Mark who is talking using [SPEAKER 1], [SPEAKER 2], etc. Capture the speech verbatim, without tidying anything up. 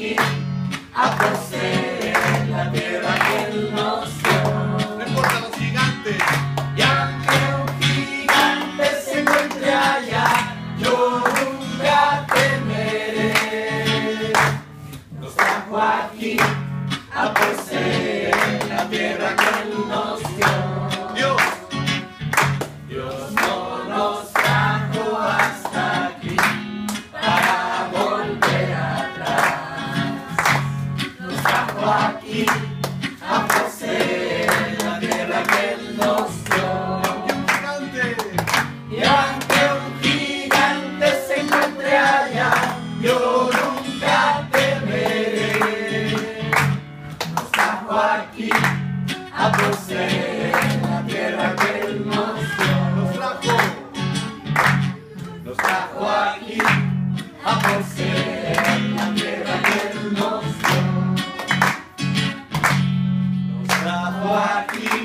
[SPEAKER 1] aquí a poseer la tierra que Él nos dio.
[SPEAKER 2] No importa los gigantes.
[SPEAKER 1] Y aunque un gigante se encuentre allá, yo nunca temeré. Nos trajo aquí a poseer la tierra que Él nos dio.
[SPEAKER 2] Dios,
[SPEAKER 1] Dios no nos trajo hasta aquí para volver atrás. Nos trajo aquí a poseer la tierra que Él nos dio.
[SPEAKER 2] y un gigante.
[SPEAKER 1] Y aunque un gigante se encuentre allá, yo nunca temeré. Nos trajo aquí a poseer la tierra que Él nos dio.
[SPEAKER 2] Nos trajo.
[SPEAKER 1] Nos trajo aquí a poseer la tierra que Él nos dio. Nos trajo aquí